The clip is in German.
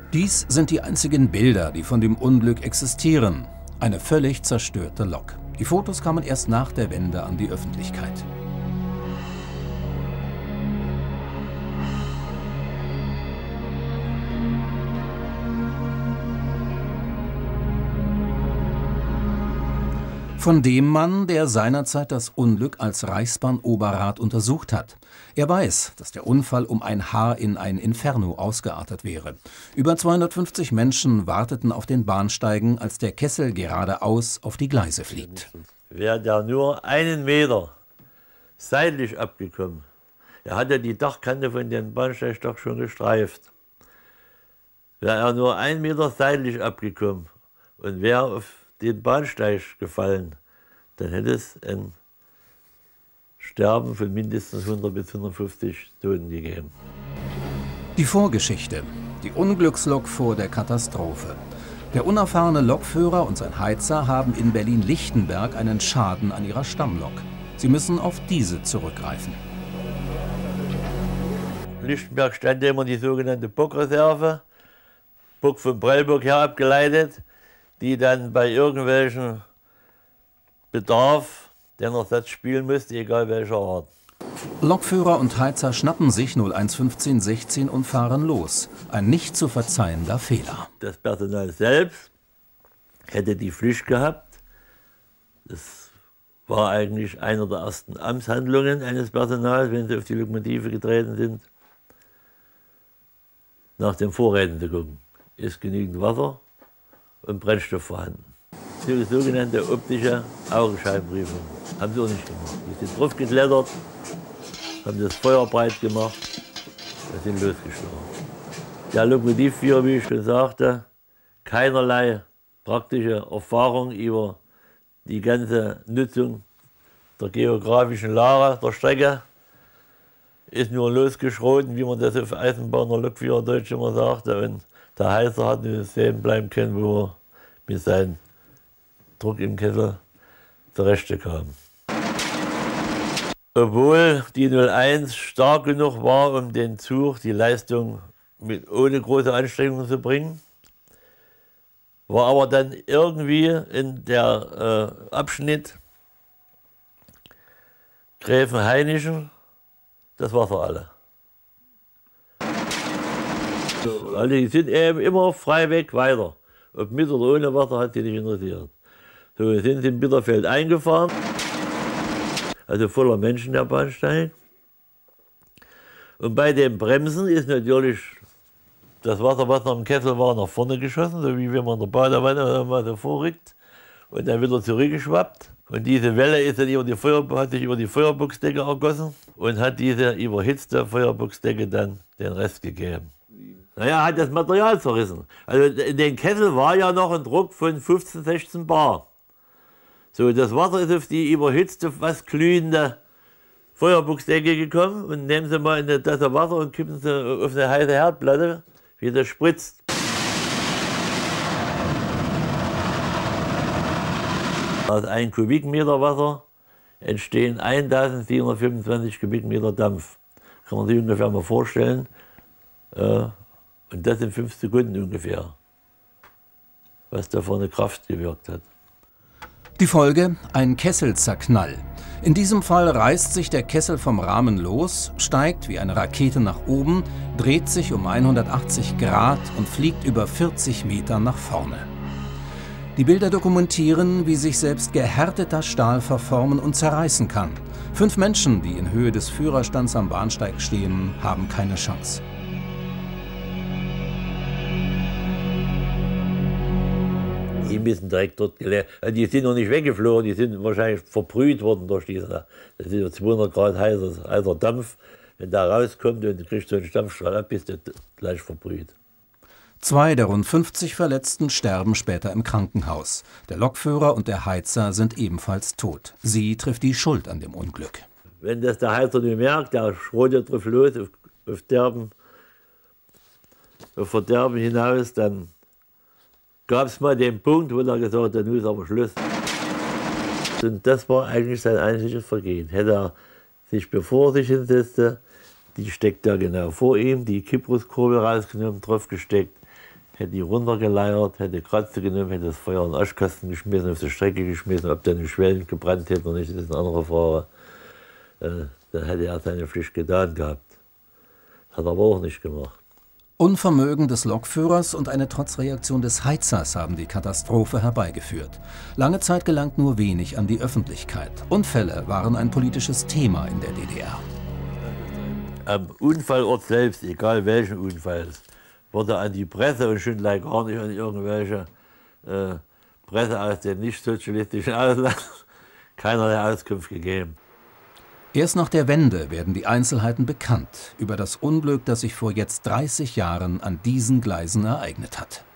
Dies sind die einzigen Bilder, die von dem Unglück existieren. Eine völlig zerstörte Lok. Die Fotos kamen erst nach der Wende an die Öffentlichkeit. Von dem Mann, der seinerzeit das Unglück als Reichsbahn-Oberrat untersucht hat. Er weiß, dass der Unfall um ein Haar in ein Inferno ausgeartet wäre. Über 250 Menschen warteten auf den Bahnsteigen, als der Kessel geradeaus auf die Gleise fliegt. Wäre der nur einen Meter seitlich abgekommen, er hat ja die Dachkante von dem Bahnsteig doch schon gestreift. Wäre er nur 1 Meter seitlich abgekommen und wäre auf den Bahnsteig gefallen, dann hätte es ein Sterben von mindestens 100 bis 150 Toten gegeben. Die Vorgeschichte. Die Unglückslok vor der Katastrophe. Der unerfahrene Lokführer und sein Heizer haben in Berlin-Lichtenberg einen Schaden an ihrer Stammlok. Sie müssen auf diese zurückgreifen. In Lichtenberg stand immer die sogenannte Bockreserve, Bock von Prellbock her abgeleitet, die dann bei irgendwelchen Bedarf den Ersatz spielen musste, egal welcher Art. Lokführer und Heizer schnappen sich 011516 und fahren los. Ein nicht zu verzeihender Fehler. Das Personal selbst hätte die Pflicht gehabt. Das war eigentlich einer der ersten Amtshandlungen eines Personals, wenn sie auf die Lokomotive getreten sind, nach den Vorräten zu gucken. Ist genügend Wasser und Brennstoff vorhanden. Die sogenannte optische Augenscheinprüfung haben sie auch nicht gemacht. Die sind drauf geklettert, haben das Feuer breit gemacht und sind losgestorben. Der Lokomotivführer, wie ich schon sagte, keinerlei praktische Erfahrung über die ganze Nutzung der geografischen Lage der Strecke, ist nur losgeschroten, wie man das auf Eisenbahner Lokführerdeutsch immer sagte. Und der Heizer hat nicht sehen bleiben können, wo er mit seinem Druck im Kessel zurechte kam. Obwohl die 01 stark genug war, um den Zug, die Leistung ohne große Anstrengungen zu bringen, war aber dann irgendwie in der Abschnitt Gräfenhainischen das Wasser alle. Also die sind eben immer frei weg weiter. Ob mit oder ohne Wasser hat sie nicht interessiert. So, wir sind in Bitterfeld eingefahren, also voller Menschen der Bahnsteig. Und bei den Bremsen ist natürlich das Wasser, was noch im Kessel war, nach vorne geschossen, so wie wenn man in der Badewanne mal so vorrückt und dann wieder zurückgeschwappt. Und diese Welle ist dann hat sich über die Feuerboxdecke ergossen und hat diese überhitzte Feuerboxdecke dann den Rest gegeben. Naja, hat das Material zerrissen. Also in den Kessel war ja noch ein Druck von 15, 16 Bar. So, das Wasser ist auf die überhitzte, fast glühende Feuerboxdecke gekommen und nehmen Sie mal eine Tasse Wasser und kippen Sie auf eine heiße Herdplatte, wie das spritzt. Aus 1 Kubikmeter Wasser entstehen 1725 Kubikmeter Dampf. Kann man sich ungefähr mal vorstellen. Und das in 5 Sekunden ungefähr, was da vorne Kraft gewirkt hat. Die Folge: ein Kesselzerknall. In diesem Fall reißt sich der Kessel vom Rahmen los, steigt wie eine Rakete nach oben, dreht sich um 180 Grad und fliegt über 40 Meter nach vorne. Die Bilder dokumentieren, wie sich selbst gehärteter Stahl verformen und zerreißen kann. 5 Menschen, die in Höhe des Führerstands am Bahnsteig stehen, haben keine Chance. Die müssen direkt dort gelernt. Die sind noch nicht weggeflogen, die sind wahrscheinlich verbrüht worden durch diese. Das ist 200 Grad heißer Dampf. Wenn der rauskommt und du kriegst so einen Dampfstrahl ab, bist du gleich verbrüht. 2 der rund 50 Verletzten sterben später im Krankenhaus. Der Lokführer und der Heizer sind ebenfalls tot. Sie trifft die Schuld an dem Unglück. Wenn das der Heizer nicht merkt, der schrotet drauf los, auf Verderben hinaus, dann gab es mal den Punkt, wo er gesagt hat, nun ist aber Schluss. Und das war eigentlich sein einziges Vergehen. Hätte er sich, bevor er sich hinsetzte, die steckt da genau vor ihm, die Kypruskurbel rausgenommen, drauf gesteckt, hätte die runtergeleiert, hätte Kratze genommen, hätte das Feuer in den Aschkasten geschmissen, auf die Strecke geschmissen, ob der nicht Schwellen gebrannt hätte oder nicht, das ist ein anderer Fahrer. Dann hätte er seine Pflicht getan gehabt. Hat er aber auch nicht gemacht. Unvermögen des Lokführers und eine Trotzreaktion des Heizers haben die Katastrophe herbeigeführt. Lange Zeit gelang nur wenig an die Öffentlichkeit. Unfälle waren ein politisches Thema in der DDR. Am Unfallort selbst, egal welchen Unfall, wurde an die Presse und schon gleich gar nicht an irgendwelche Presse aus dem nicht-sozialistischen Ausland keinerlei Auskunft gegeben. Erst nach der Wende werden die Einzelheiten bekannt über das Unglück, das sich vor jetzt 30 Jahren an diesen Gleisen ereignet hat.